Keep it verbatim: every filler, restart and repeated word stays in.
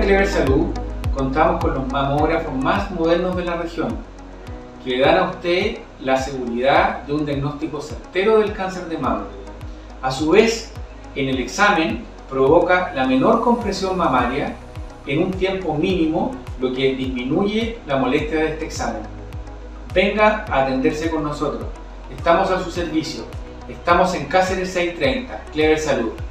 Clever Salud contamos con los mamógrafos más modernos de la región, que le dan a usted la seguridad de un diagnóstico certero del cáncer de mama. A su vez, en el examen provoca la menor compresión mamaria en un tiempo mínimo, lo que disminuye la molestia de este examen. Venga a atenderse con nosotros. Estamos a su servicio. Estamos en Cáceres seiscientos treinta, Clever Salud.